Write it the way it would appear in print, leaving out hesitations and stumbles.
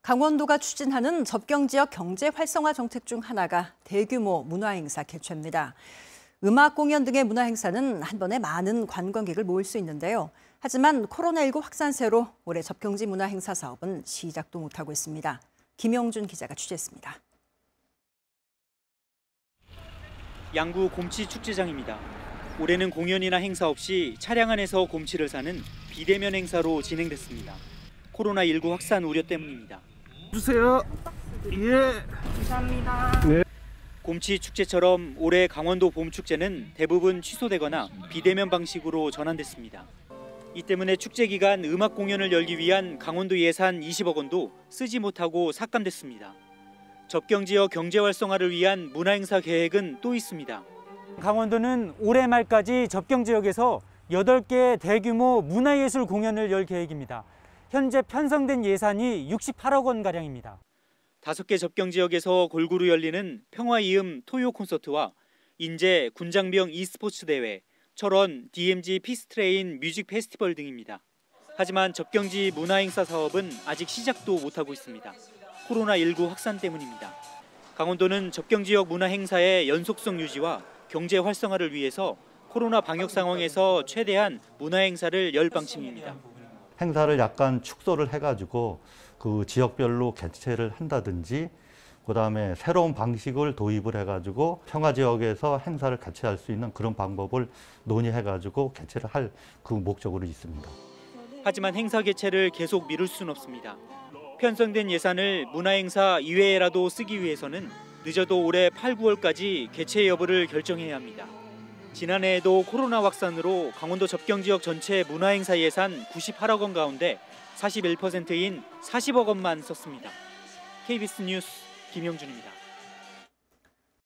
강원도가 추진하는 접경지역 경제 활성화 정책 중 하나가 대규모 문화행사 개최입니다. 음악 공연 등의 문화행사는 한 번에 많은 관광객을 모을 수 있는데요. 하지만 코로나19 확산세로 올해 접경지 문화행사 사업은 시작도 못하고 있습니다. 김영준 기자가 취재했습니다. 양구 곰치 축제장입니다. 올해는 공연이나 행사 없이 차량 안에서 곰치를 사는 비대면 행사로 진행됐습니다. 코로나19 확산 우려 때문입니다. 주세요. 예. 감사합니다. 네. 곰치 축제처럼 올해 강원도 봄축제는 대부분 취소되거나 비대면 방식으로 전환됐습니다. 이 때문에 축제 기간 음악 공연을 열기 위한 강원도 예산 20억 원도 쓰지 못하고 삭감됐습니다. 접경 지역 경제 활성화를 위한 문화행사 계획은 또 있습니다. 강원도는 올해 말까지 접경 지역에서 8개 대규모 문화예술 공연을 열 계획입니다. 현재 편성된 예산이 68억 원가량입니다. 5개 접경 지역에서 골고루 열리는 평화이음 토요 콘서트와 인제 군장병 e스포츠 대회, 철원 DMZ 피스트레인 뮤직 페스티벌 등입니다. 하지만 접경지 문화행사 사업은 아직 시작도 못하고 있습니다. 코로나19 확산 때문입니다. 강원도는 접경지역 문화행사의 연속성 유지와 경제 활성화를 위해서 코로나 방역 상황에서 최대한 문화행사를 열 방침입니다. 행사를 약간 축소를 해가지고 그 지역별로 개최를 한다든지 그다음에 새로운 방식을 도입을 해가지고 평화 지역에서 행사를 개최할 수 있는 그런 방법을 논의해가지고 개최를 할 그 목적으로 있습니다. 하지만 행사 개최를 계속 미룰 수는 없습니다. 편성된 예산을 문화행사 이외에라도 쓰기 위해서는 늦어도 올해 8, 9월까지 개최 여부를 결정해야 합니다. 지난해에도 코로나 확산으로 강원도 접경 지역 전체 문화행사 예산 98억 원 가운데 41%인 40억 원만 썼습니다. KBS 뉴스 김영준입니다.